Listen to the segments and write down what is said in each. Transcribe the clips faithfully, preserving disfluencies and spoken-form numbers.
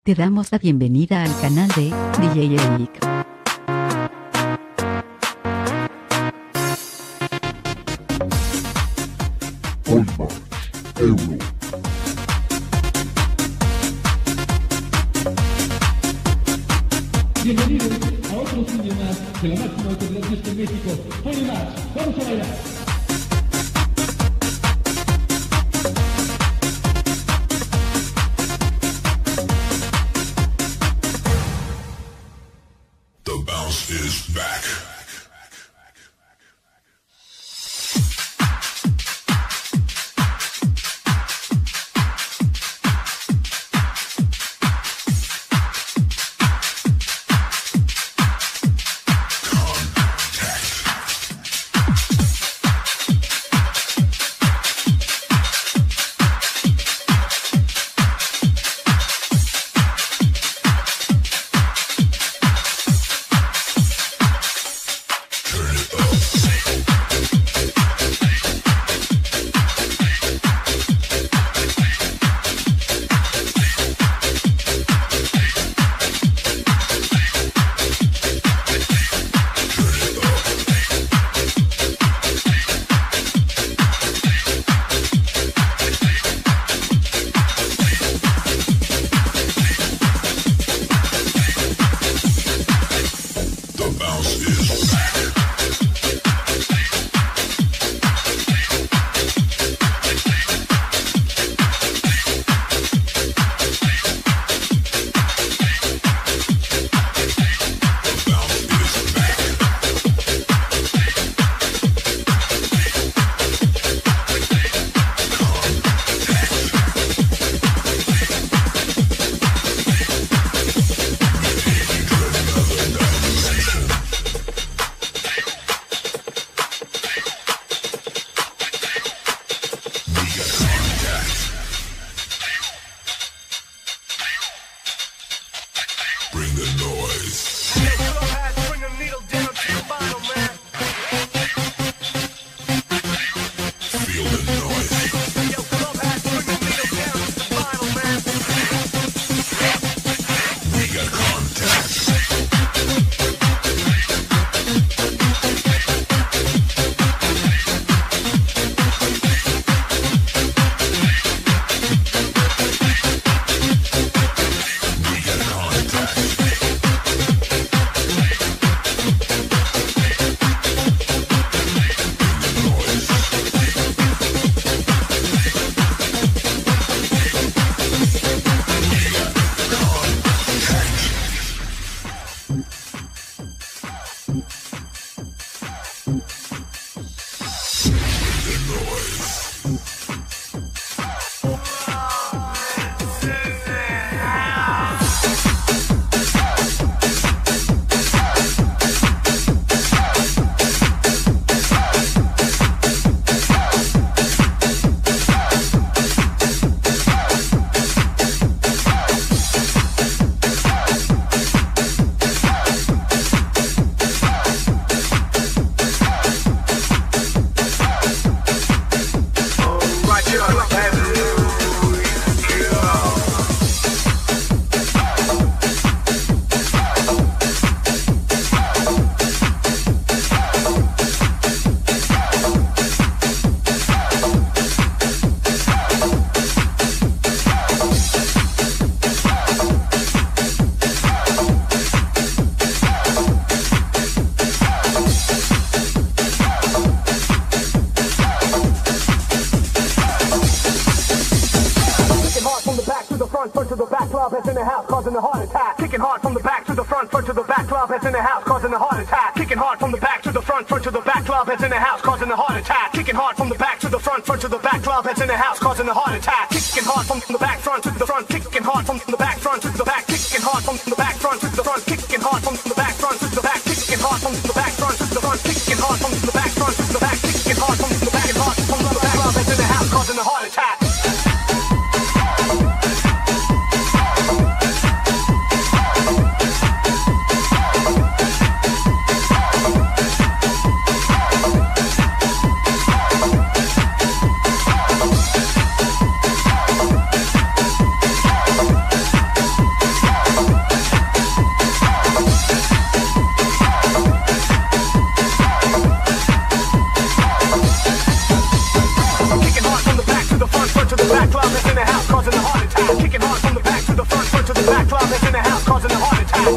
Te damos la bienvenida al canal de D J Eric. Olma, Euro. Bienvenidos a otro cine más de la máxima autoridad de este México. Hoy más, vamos a bailar. The bounce is back.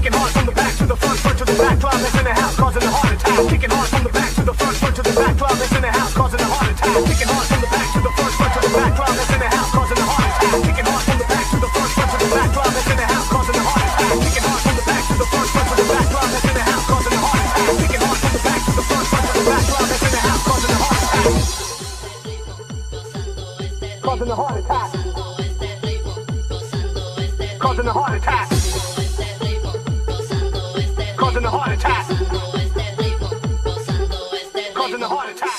kicking hard from the back to the front, front to the back. Club that's in the house, causing a heart attack. Kicking hard from the back to the front, front to the back. Club that's in the house, causing a heart attack. Kicking hard from the back to the front, front to the back. Club that's in the house, causing a heart attack. Kicking hard from the back to the front, front to the back. Club that's in the house, causing a heart attack. Kicking hard from the back to the front, front to the back. Club that's in the house, causing a heart attack. Kicking hard from the back to the front, front to the back. Club that's in the house, causing a heart attack. Causing a heart attack. Causing a heart attack. Causing a heart attack. Causing a heart attack.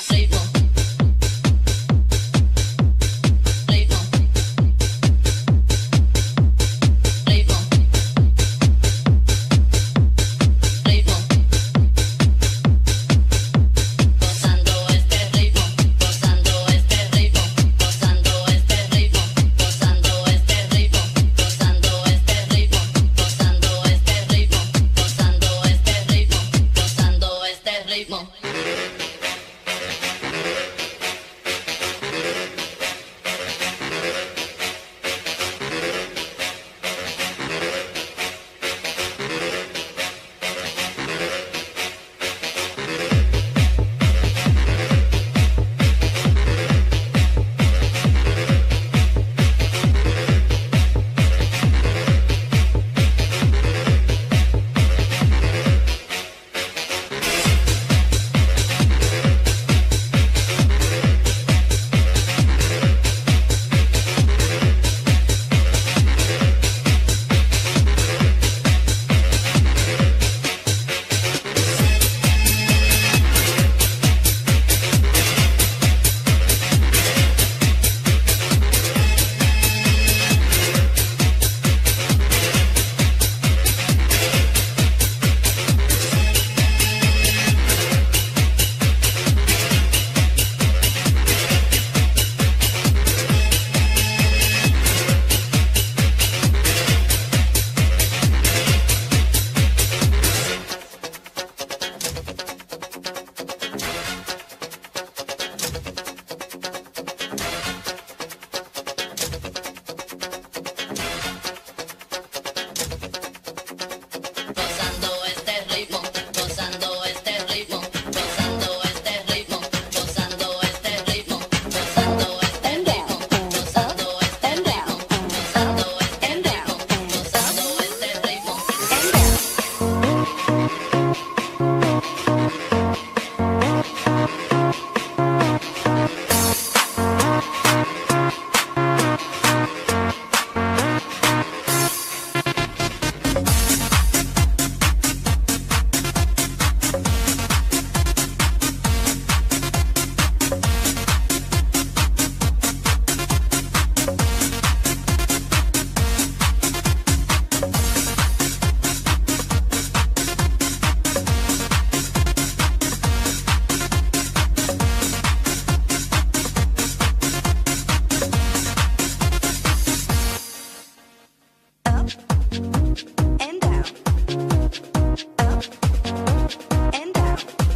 And down. Up and down.